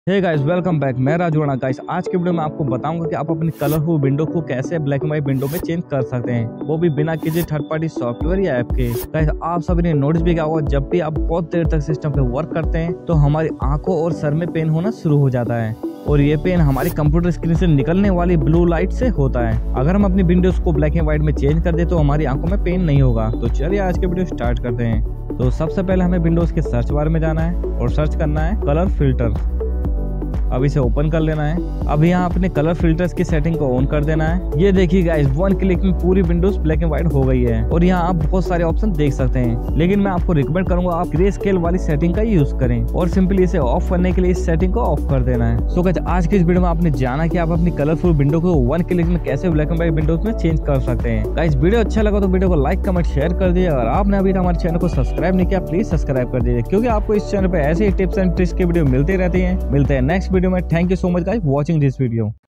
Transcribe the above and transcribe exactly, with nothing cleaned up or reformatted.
Hey guys, welcome back. मैं Rajwada. Guys, आज के वीडियो में आपको बताऊंगा कि आप अपनी कलरफुल विंडो को कैसे ब्लैक एंड व्हाइट विंडो में चेंज कर सकते हैं, वो भी बिना किसी थर्ड पार्टी सॉफ्टवेयर या ऐप के। गाइस, आप सभी ने नोटिस भी किया होगा, जब भी आप बहुत देर तक सिस्टम पे वर्क करते हैं तो हमारी आंखों और सर में पेन होना शुरू हो जाता है, और ये पेन हमारी कंप्यूटर स्क्रीन से निकलने वाली ब्लू लाइट से होता है। अगर हम अपनी विंडोज को ब्लैक एंड व्हाइट में चेंज कर दे तो हमारी आंखों में पेन नहीं होगा। तो चलिए आज के वीडियो स्टार्ट करते हैं। तो सबसे पहले हमें विंडोज के सर्च बार में जाना है और सर्च करना है कलर फिल्टर। अब इसे ओपन कर लेना है। अब यहाँ अपने कलर फिल्टर्स की सेटिंग को ऑन कर देना है। ये देखिए गाइस, वन क्लिक में पूरी विंडोज ब्लैक एंड व्हाइट हो गई है, और यहाँ आप बहुत सारे ऑप्शन देख सकते हैं, लेकिन मैं आपको रिकमेंड करूंगा आप ग्रे स्केल वाली सेटिंग का यूज करें, और सिंपली इसे ऑफ करने के लिए इस सेटिंग को ऑफ कर देना है। सो गाइस, आज के इस वीडियो में आपने जाना कि आप अपनी कलरफुल विंडो को वन क्लिक में कैसे ब्लैक एंड व्हाइट विंडोज में चेंज कर सकते हैं। गाइस, वीडियो अच्छा लगा तो वीडियो को लाइक कमेंट शेयर कर दिए। अगर आपने अभी हमारे चैनल को सब्सक्राइब नहीं किया, प्लीज सब्सक्राइब कर दीजिए, क्योंकि आपको इस चैनल पे ऐसे ही टिप्स एंड ट्रिक्स के वीडियो मिलते रहती है। मिलते हैं नेक्स्ट वीडियो में। Thank you so much guys watching this video।